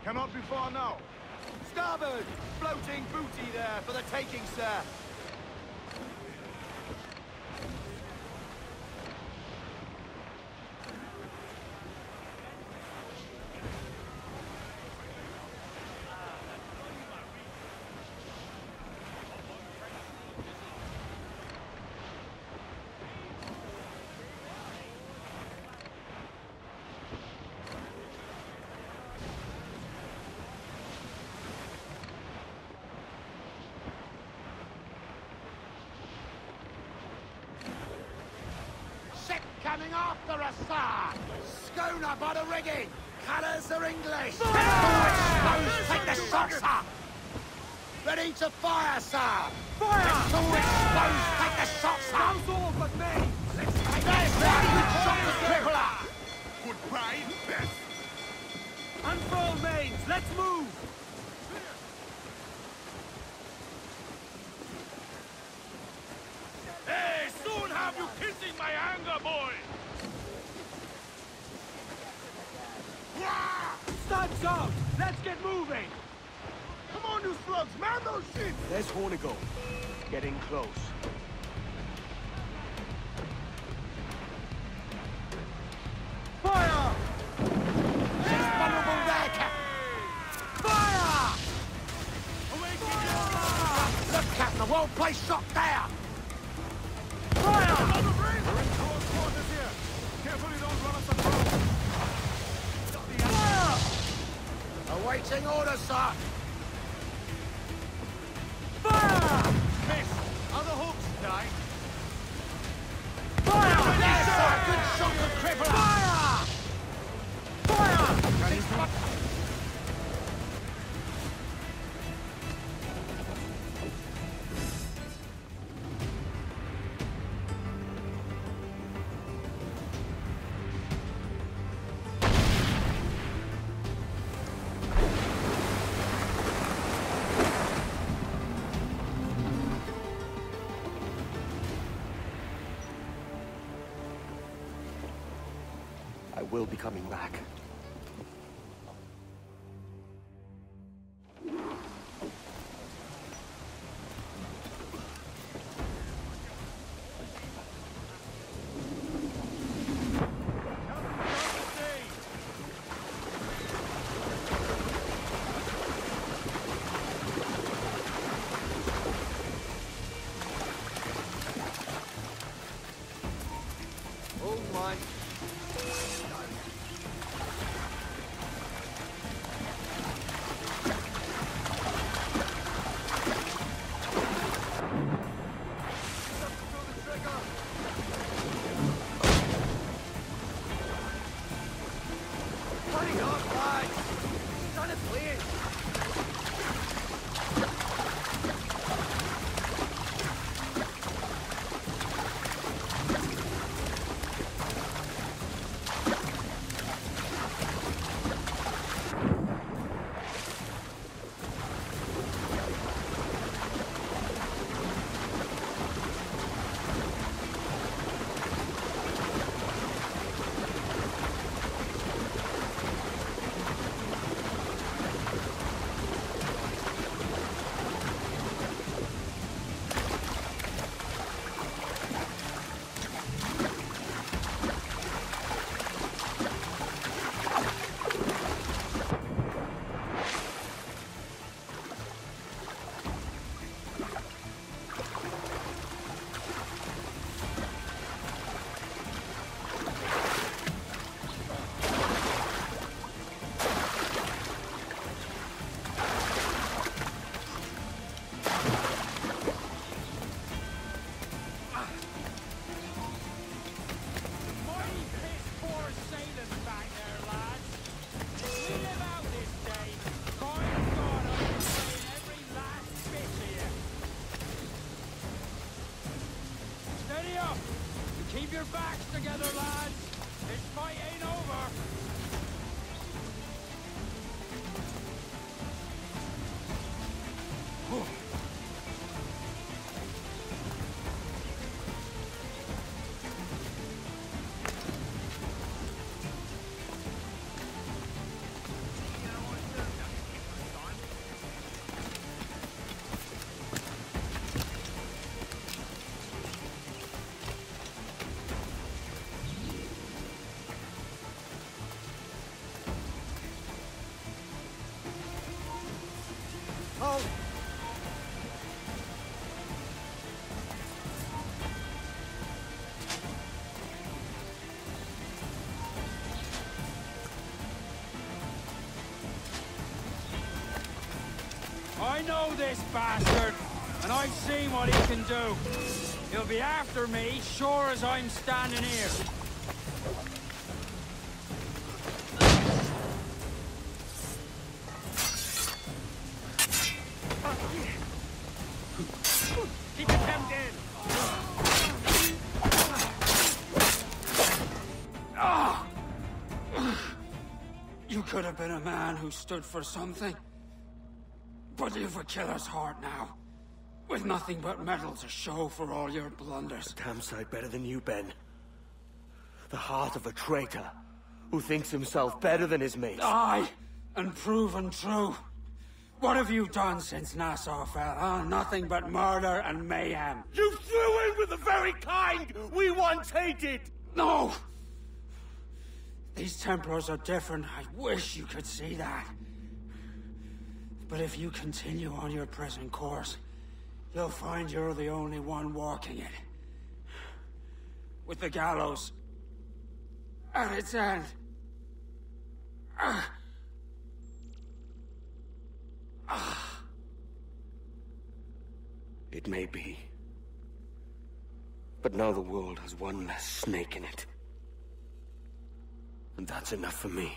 Cannot be far now. Starboard! Floating booty there for the taking, sir. Coming after us, sir! Schooner by the rigging! Colours are English! Exposed, take the shot, sir! Ready to fire, sir! Fire! All exposed, take the shot, sir! How's all but me? Let's take this one! Good shot to crippler! Goodbye, best. Unfurl mains, let's move! Hey, soon have you kissing my anger, boy! Studs out! Let's get moving! Come on, you slugs! Man those ships! There's Hornigold. Getting close. Fire! It's vulnerable there, Captain! Fire! Look, Captain, a well-placed shot there! Fire! We're in close quarters here. Carefully, don't run us across. Awaiting orders, sir! Fire! Miss! On the hooks, die. Fire! Yes, sir! Good shot to crippler! Fire! Fire! I will be coming back. Oh my! Running off, lads! Trying to clear! I know this bastard, and I've seen what he can do. He'll be after me, sure as I'm standing here. Keep it hemmed in! You could have been a man who stood for something. But you've a killer's heart now. With nothing but metal to show for all your blunders. Damn sight better than you, Ben. The heart of a traitor who thinks himself better than his mates. Aye, and proven true. What have you done since Nassau fell, huh? Nothing but murder and mayhem. You threw in with the very kind we once hated! No! These Templars are different. I wish you could see that. But if you continue on your present course, you'll find you're the only one walking it. With the gallows at its end. It may be. But now the world has one less snake in it. And that's enough for me.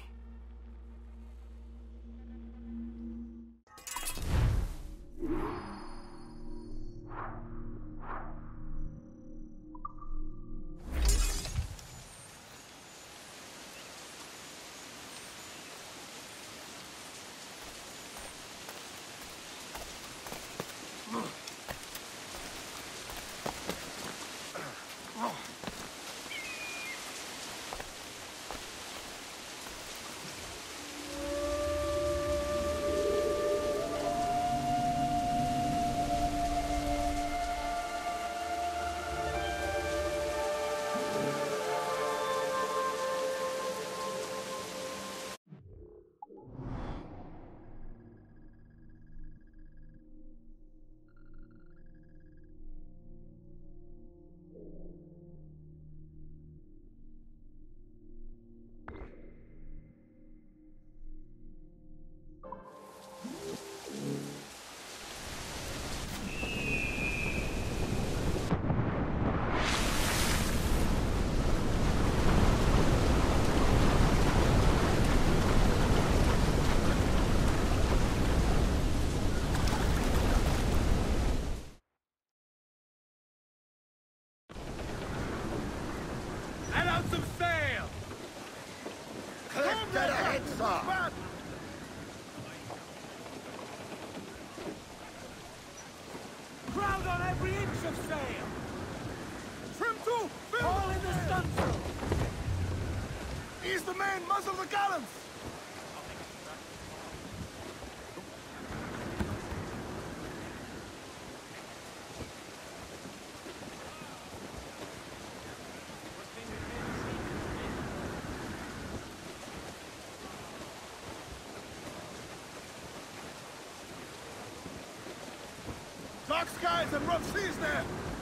Let out some sail! Cliff dead ahead, sir. Back! Crowd on every inch of sail! Trim to! Fill! All in the stunsail! Ease the main, muzzle the gallants! Dark skies and rough seas there!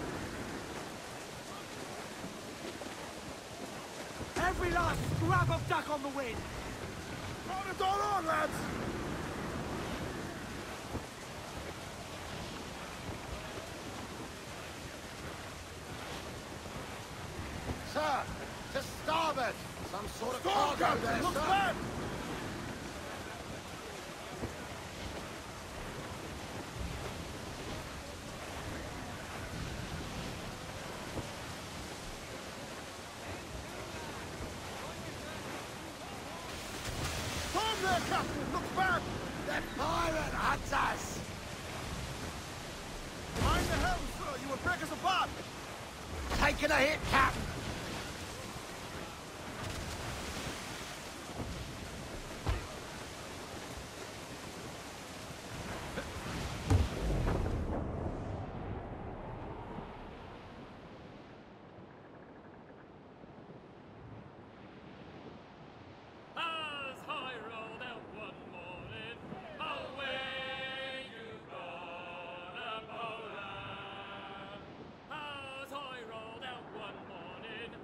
Every last scrap of duck on the wind! Run it all on, lads! Sir, to starboard. Some sort of Storm cargo there, captain, look sir. back! Storm there, captain! Look back! They're pirate hunters. Mind the helm, sir! You will break us apart! Taking a hit, Cap. As I rolled out one morning, away you gone, Poland. As I rolled out one morning,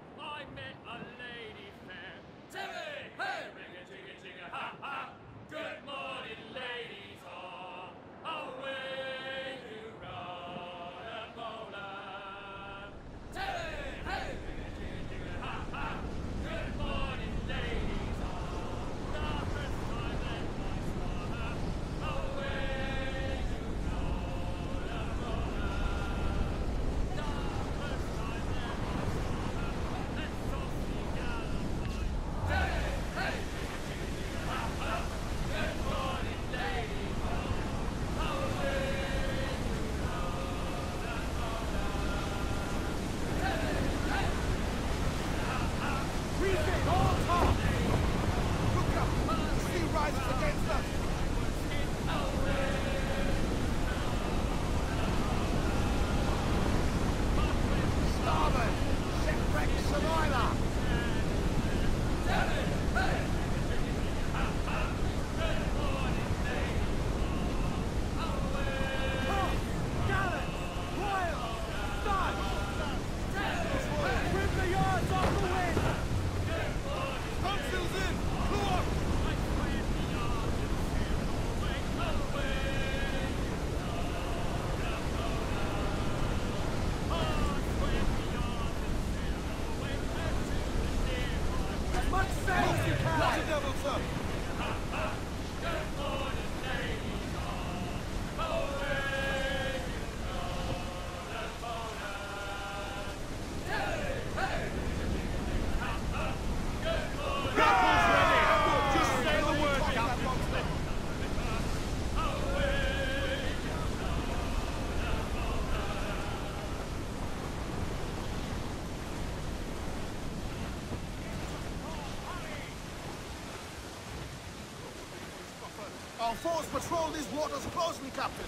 Our force patrol these waters closely, Captain.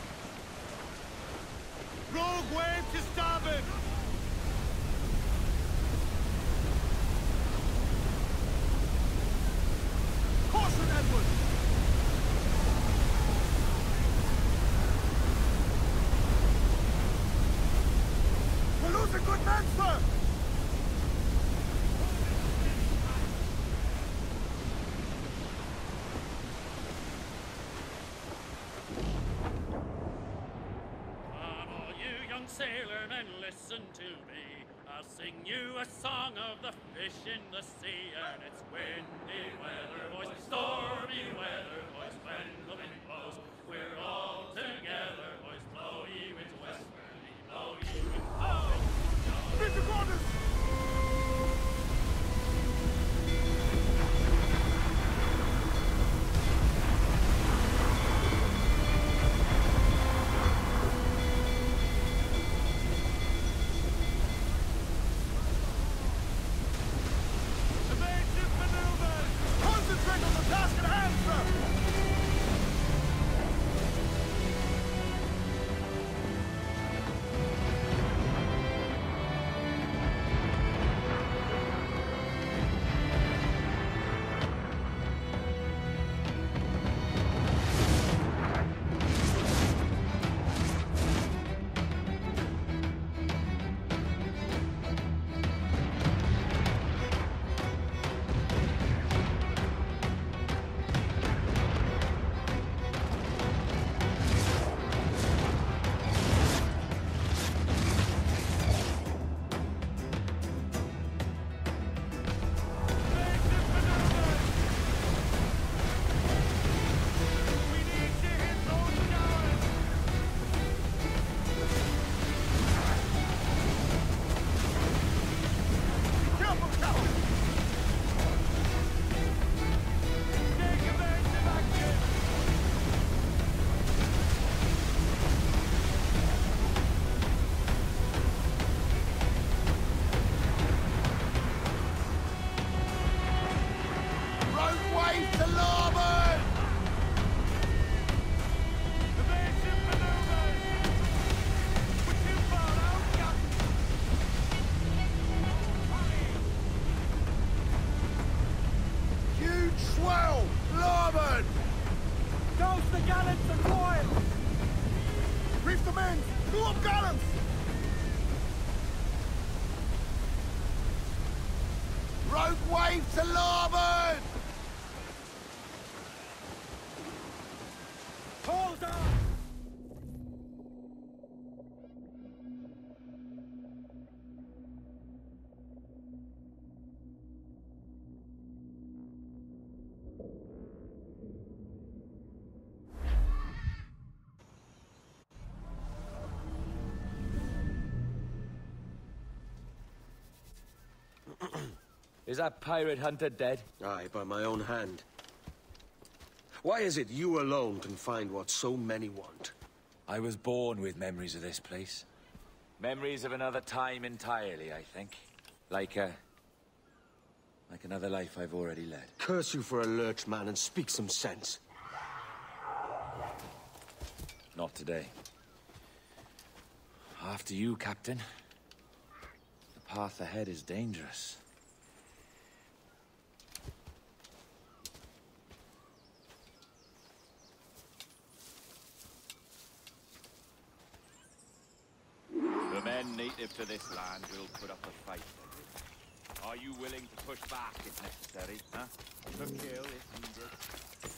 Rogue wave to starboard! Caution, Edward! We're losing good men, sir! Come all you young sailor men, listen to me. I'll sing you a song of the fish in the sea. And it's windy weather, boys, stormy weather, boys, when the wind blows. We're all together, boys, blow ye winds westerly, blow ye winds. Oh! Into quarters! Evasive maneuvers! Concentrate on the task at hand, sir! Evasive maneuvers! We need to hit those towers! Careful, Captain! Take evasive action! Rogue wave to larboard! Evasive maneuvers! We're too far out, Captain! Huge swell! Larboard! Douse the gallants and royals! Reef the men! New up gallants! Rogue wave to larboard! Hold on! Is that pirate hunter dead? Aye, by my own hand. Why is it you alone can find what so many want? I was born with memories of this place. Memories of another time entirely, I think. Like another life I've already led. Curse you for a lurch, man, and speak some sense. Not today. After you, Captain. The path ahead is dangerous. The men native to this land will put up a fight. Are you willing to push back if necessary, huh? To kill if needed?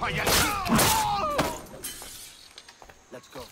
Let's go.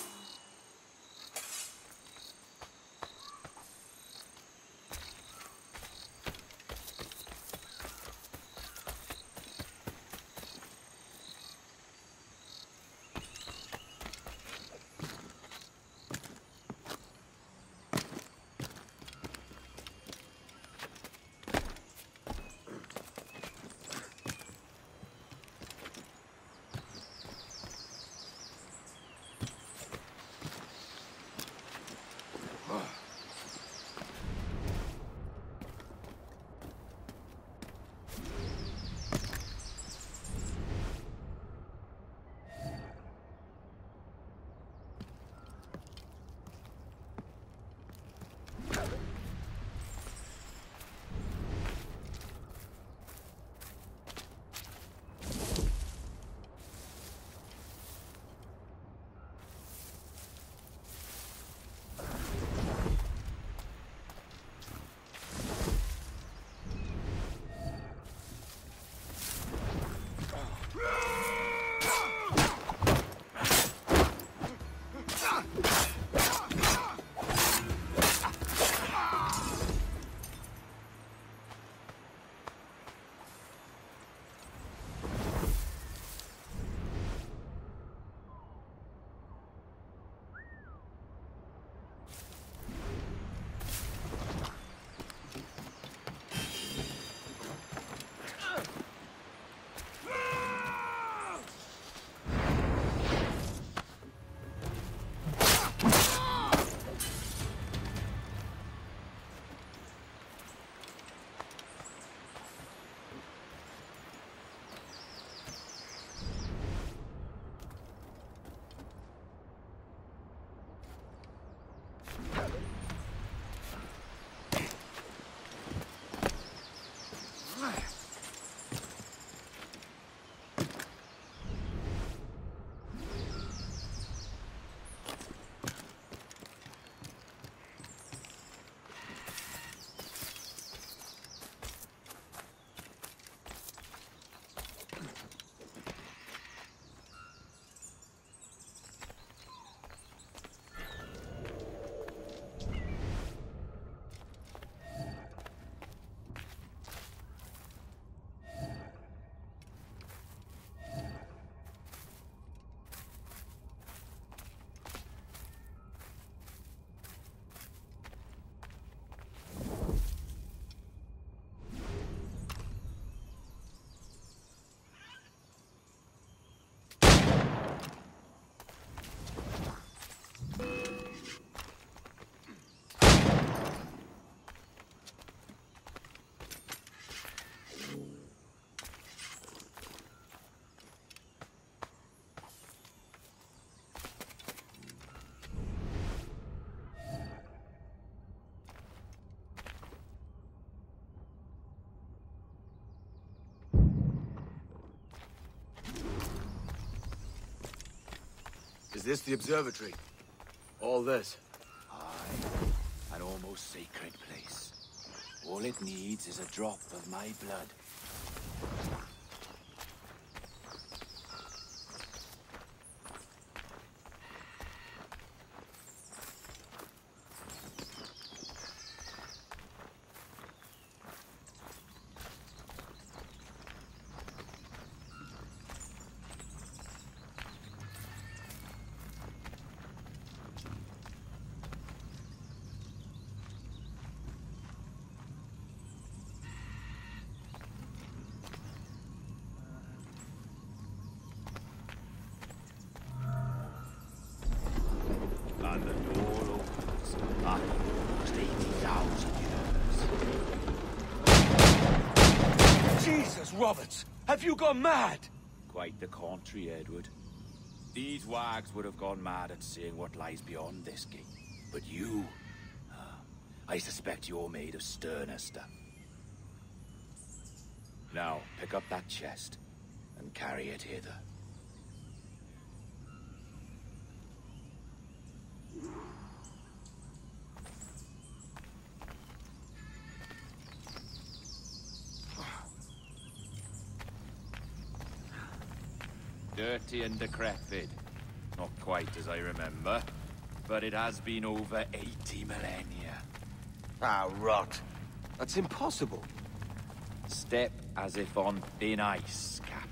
Is this the observatory? All this? Aye. An almost sacred place. All it needs is a drop of my blood. And the door opens after almost 80,000 years. Jesus, Roberts! Have you gone mad? Quite the contrary, Edward. These wags would have gone mad at seeing what lies beyond this gate. But you... I suspect you're made of sterner stuff. Now, pick up that chest and carry it hither. Dirty and decrepit. Not quite as I remember, but it has been over 80 millennia. Ah, rot. That's impossible. Step as if on thin ice, Captain.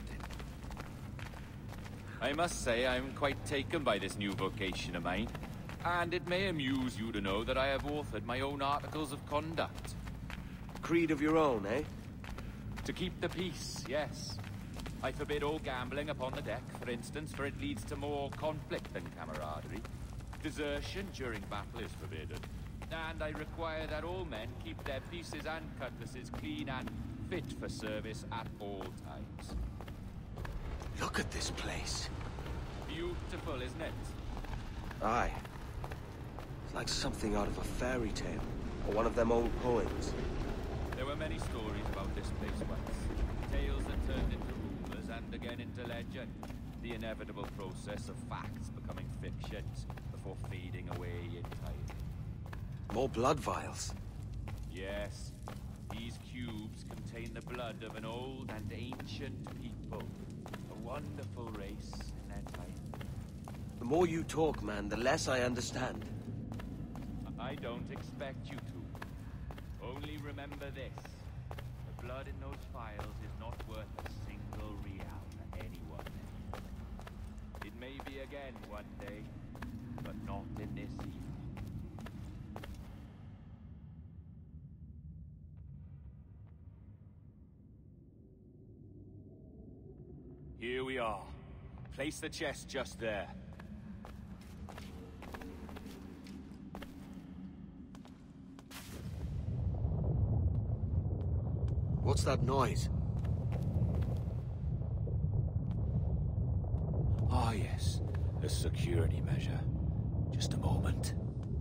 I must say I'm quite taken by this new vocation of mine, and it may amuse you to know that I have authored my own articles of conduct. Creed of your own, eh? To keep the peace, yes. I forbid all gambling upon the deck, for instance, for it leads to more conflict than camaraderie. Desertion during battle is forbidden. And I require that all men keep their pieces and cutlasses clean and fit for service at all times. Look at this place. Beautiful, isn't it? Aye. It's like something out of a fairy tale, or one of them old poems. There were many stories about this place once. Tales that turned into rumors and again into legend. The inevitable process of facts becoming fictions before fading away entirely. More blood vials. Yes. These cubes contain the blood of an old and ancient people. A wonderful race in their time. The more you talk, man, the less I understand. I don't expect you to. Only remember this. The blood in those files is not worth a single real to anyone. It may be again one day, but not in this evening. Here we are. Place the chest just there. What's that noise? Ah, yes. A security measure. Just a moment.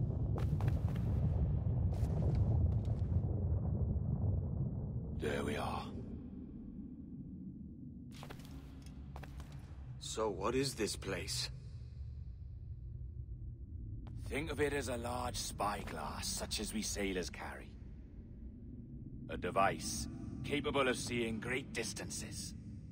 There we are. So what is this place? Think of it as a large spyglass, such as we sailors carry. A device capable of seeing great distances.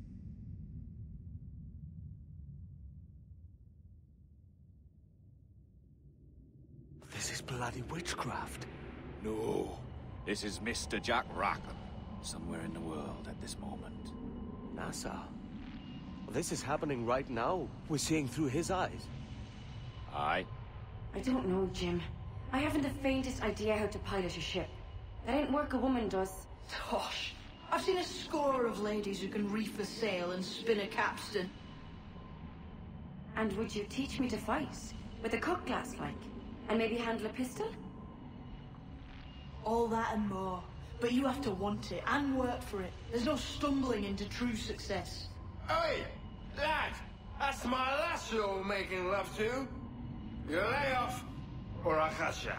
This is bloody witchcraft. No, this is Mr. Jack Rackham, somewhere in the world at this moment. Nassau. Well, this is happening right now. We're seeing through his eyes. Aye. I don't know, Jim. I haven't the faintest idea how to pilot a ship. That ain't work a woman does. Tosh. I've seen a score of ladies who can reef a sail and spin a capstan. And would you teach me to fight? With a cutlass, like? And maybe handle a pistol? All that and more. But you have to want it and work for it. There's no stumbling into true success. Hey, lad! That's my lass you're making love to. You lay off, or I'll catch ya.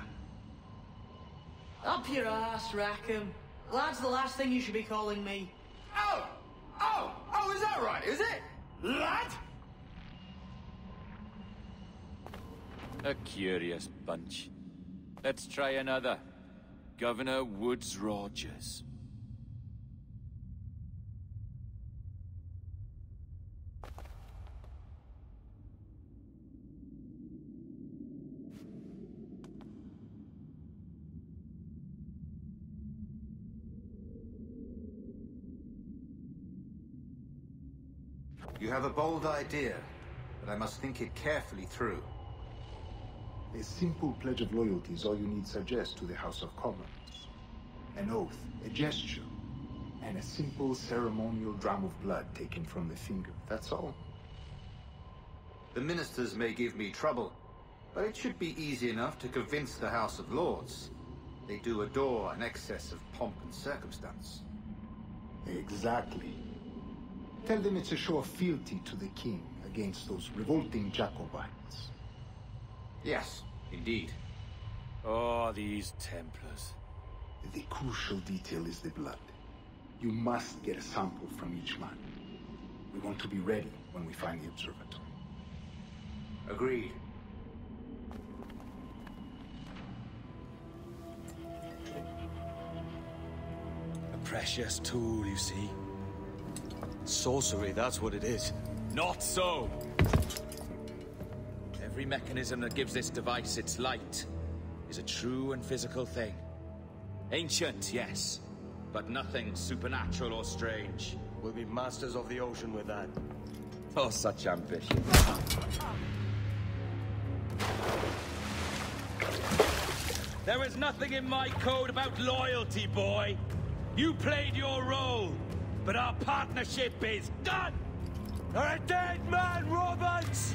Up your ass, Rackham. Lad's the last thing you should be calling me. Oh, is that right, is it? Lad? A curious bunch. Let's try another. Governor Woodes Rogers. You have a bold idea, but I must think it carefully through. A simple pledge of loyalty is all you need suggest to the House of Commons. An oath, a gesture, and a simple ceremonial dram of blood taken from the finger. That's all. The ministers may give me trouble, but it should be easy enough to convince the House of Lords. They do adore an excess of pomp and circumstance. Exactly. Tell them it's a show of fealty to the king against those revolting Jacobites. Yes, indeed. Oh, these Templars. The crucial detail is the blood. You must get a sample from each man. We want to be ready when we find the observatory. Agreed. A precious tool, you see. Sorcery, that's what it is. Not so. Every mechanism that gives this device its light is a true and physical thing. Ancient, yes, but nothing supernatural or strange. We'll be masters of the ocean with that. Oh, such ambition. There was nothing in my code about loyalty, boy. You played your role, but our partnership is done! You're a dead man, Roberts!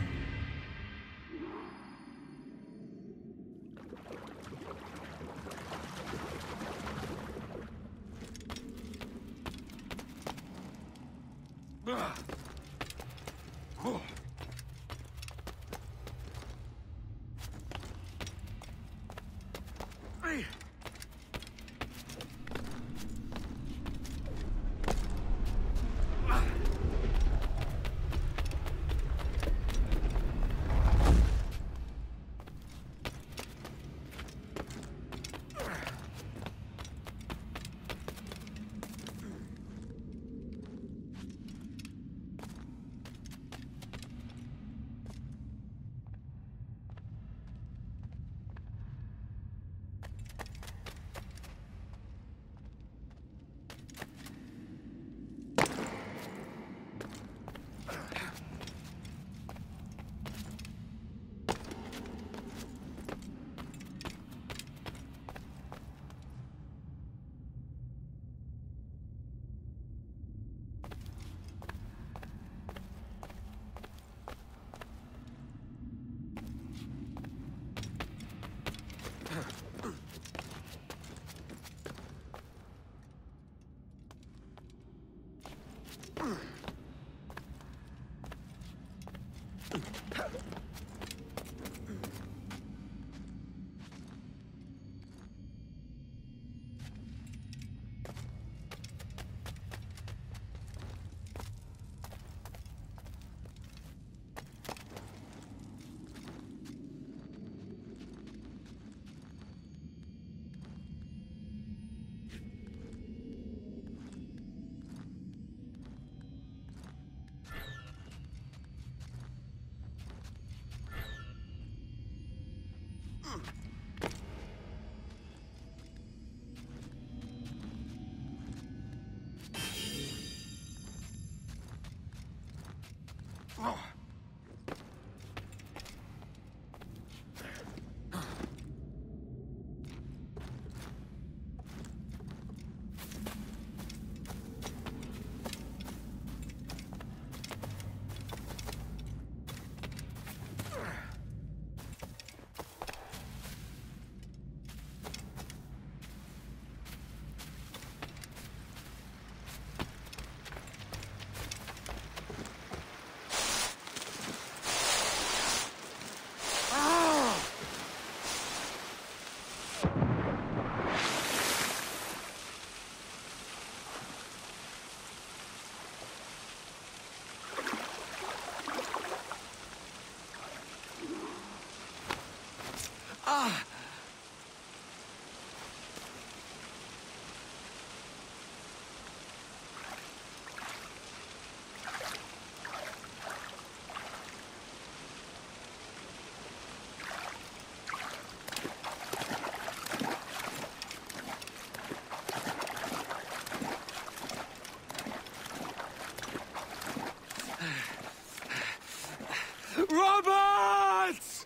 Roberts!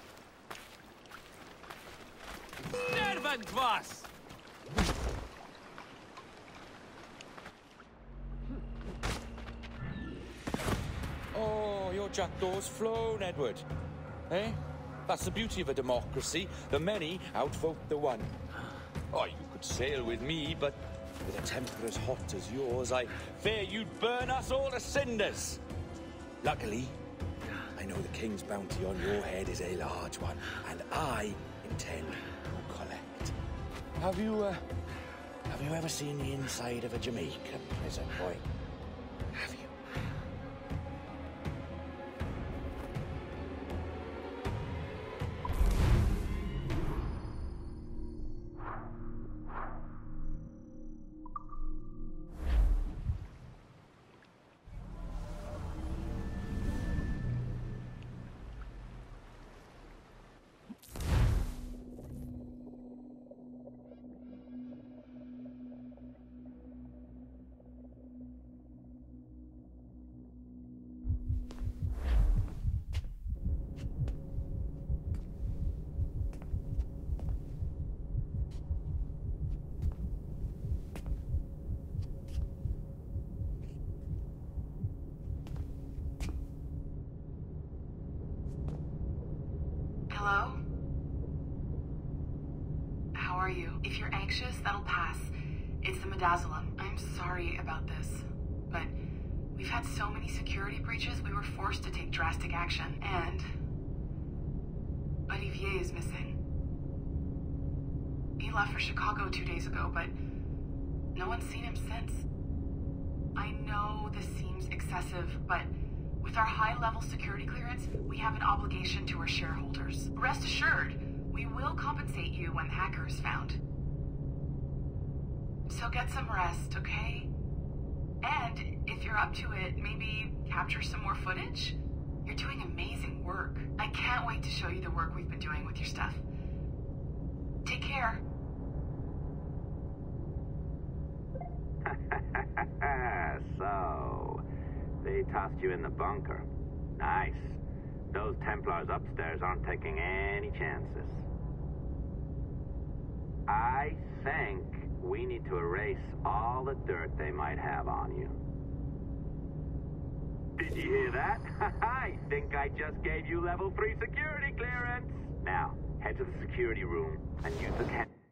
Nervant was! Oh, your jackdaw's flown, Edward. Eh? That's the beauty of a democracy. The many outvote the one. Oh, you could sail with me, but with a temper as hot as yours, I fear you'd burn us all to cinders. Luckily, I know the king's bounty on your head is a large one, and I intend to collect. Have you ever seen the inside of a Jamaican prison, boy? Have you? Hello? How are you? If you're anxious, that'll pass. It's the Midazolam. I'm sorry about this, but we've had so many security breaches, we were forced to take drastic action, and Olivier is missing. He left for Chicago 2 days ago, but no one's seen him since. I know this seems excessive, but with our high-level security clearance, we have an obligation to our shareholders. Rest assured, we will compensate you when the hacker is found. So get some rest, okay? And if you're up to it, maybe capture some more footage? You're doing amazing work. I can't wait to show you the work we've been doing with your stuff. Take care. So, they tossed you in the bunker. Nice. Those Templars upstairs aren't taking any chances. I think we need to erase all the dirt they might have on you. Did you hear that? I think I just gave you level 3 security clearance. Now, head to the security room and use the